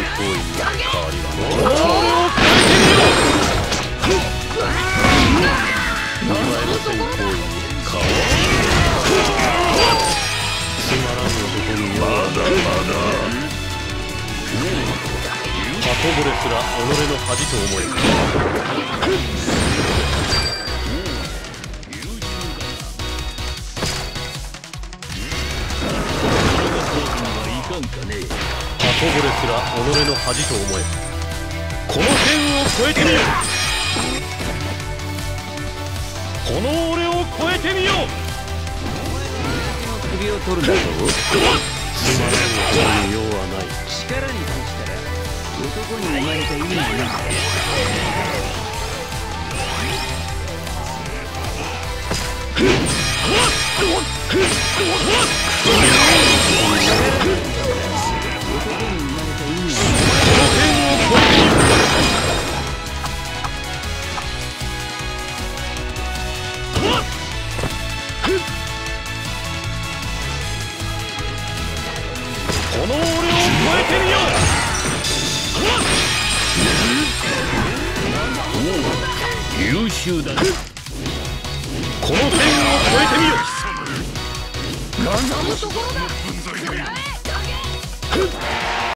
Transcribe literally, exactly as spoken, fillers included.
行為に変わりはない。この俺を超えてみよう。お前の性行為に変わりつまらん男にまだまだ鳩惚れすら己の恥と思え。鳩惚れすら己の恥と思え。この天を超えてみよう。この俺を超えてみよう。首を取るだろう。つまらん男に用はない。力に関したら男に生まれた意味がない。この俺を超えてみよう。優秀だ。この天を超えてみよう。望むところだ。